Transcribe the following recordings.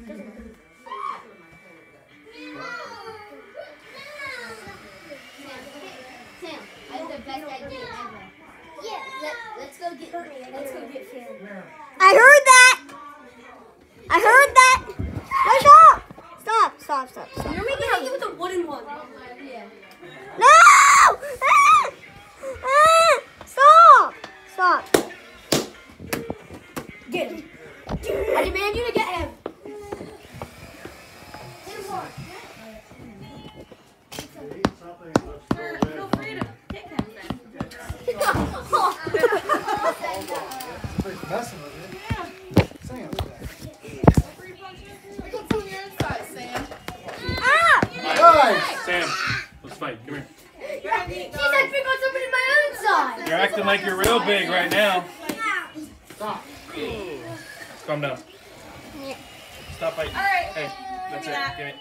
Sam, I have the best idea ever. Yeah, let's go get Sam. I heard that. I heard that. No, stop. You're making out with the wooden one. Yeah. No! Stop. Get him. I demand you to get him. Feel free to kick him then. Somebody's messing with it. Sam. Look on your inside, Sam. Guys! Sam, let's fight. Come here. You're gonna need She said pick on somebody my own side. You're acting like you're real big right now. Stop. Calm down. Stop fighting. All right. Hey, that's it. Give it.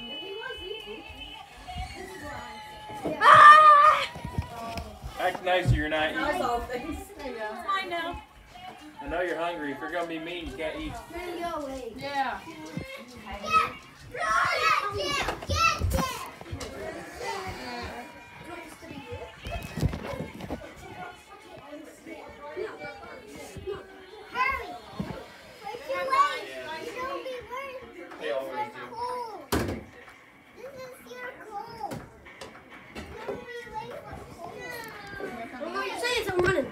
Act nice or you're not That's eating. all things. There you go. I know. I know you're hungry. If you're going to be mean, you can't eat. Yeah. They always do. What you're saying is I'm running.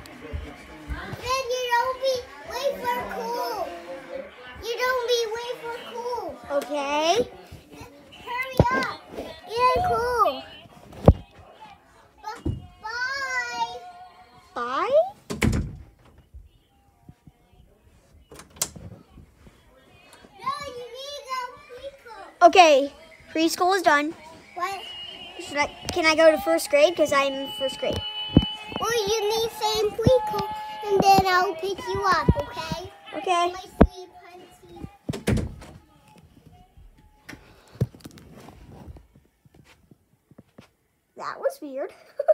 Okay. Hurry up. Yeah, cool. Bye. Bye? No, you need to go Okay, preschool is done. What? Can I go to first grade? Because I'm in first grade. Well, you need same preschool, and then I'll pick you up, okay? Okay. My sweet punchy. That was weird.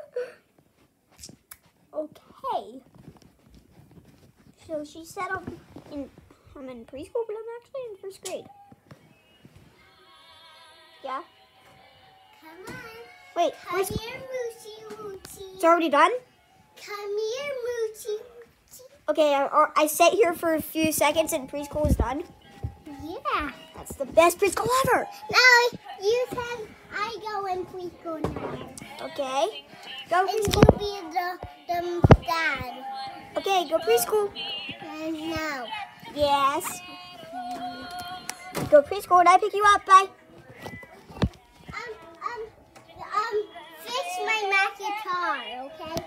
Okay. So she said I'm in preschool, but I'm actually in first grade. Yeah. Come on. Wait, Come here, Moochie Moochie. it's already done? Come here, Moochie Moochie. Okay, I sat here for a few seconds and preschool is done. Yeah. That's the best preschool ever. Now, you said I go in preschool now. Okay. Go And preschool. you be the dad. Okay, go preschool. And now. Yes. Go preschool and I pick you up. Bye. Fix my guitar, okay?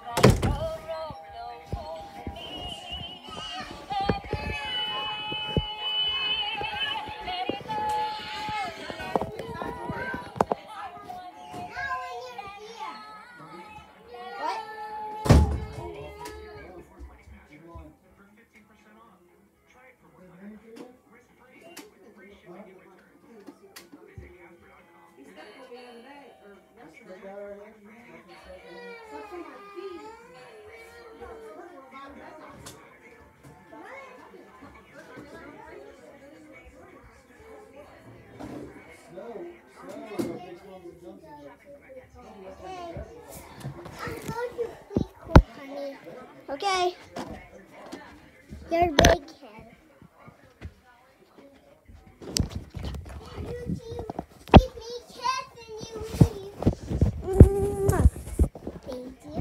Okay. You're big head. Give me kiss and you leave. Thank you.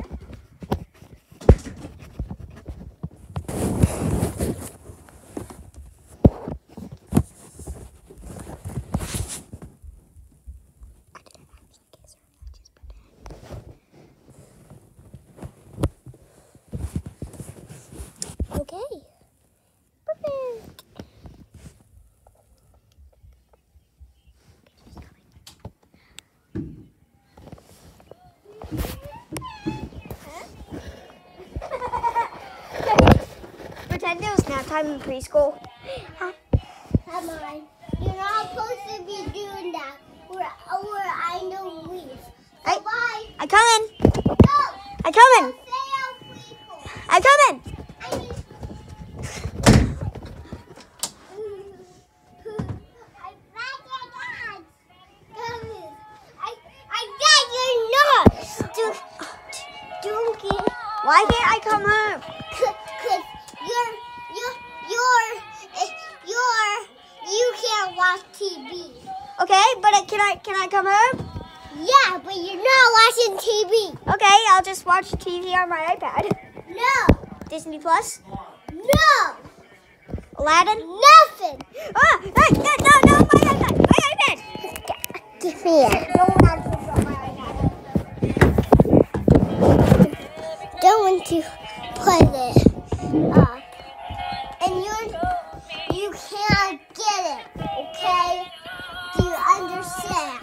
Okay. Perfect. Pretend it was nap time in preschool. Come on. You're not supposed to be doing that. Or I know leave. Hey. Bye. I come in. Go. I come in. Stay out, preschool. I come in. I need... Why can't I come home? Cause you can't watch TV. Okay, but can I come home? Yeah, but you're not watching TV. Okay, I'll just watch TV on my iPad. No. Disney Plus? No. Aladdin? Nothing. Ah, no, my iPad! My iPad! Give me it. Don't want to put it up. And you can't get it, okay? Do you understand?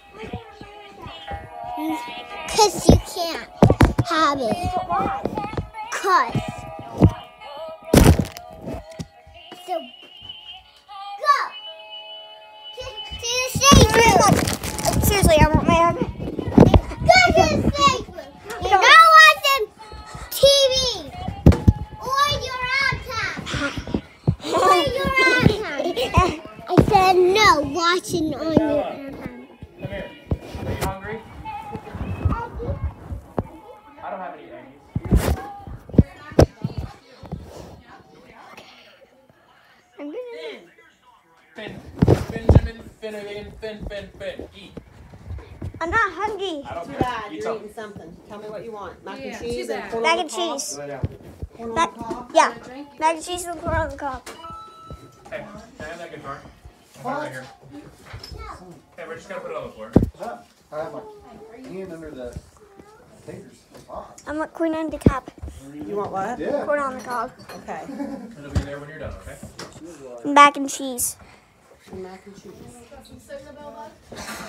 Because you can't have it. Cause. So, go to the safe room. Seriously, I want my iPad. Go to the safe room. You're not watching TV or your iPad. Or your iPad. I said no, watching on your iPad. Come here. Are you hungry? I don't have any eggies. I'm gonna... Finn. Eat. I'm not hungry. I don't Too care. bad, Eat you're something. eating something. Tell me what you want. Mac Yeah, and cheese too and bad. corn Mac on and the cob? cheese. Lay down. Corn on Mac- the cob? Yeah, mac and cheese and corn on the cob. Hey, can I have that guitar? I have it right here. Hey, we're just gonna put it on the floor. Huh? I have my hand under the fingers. I want corn on the cob. You want what? Yeah. Corn on the cob. Okay. It'll be there when you're done, okay? Mac and cheese. Mac and cheese. Some soda, Bella?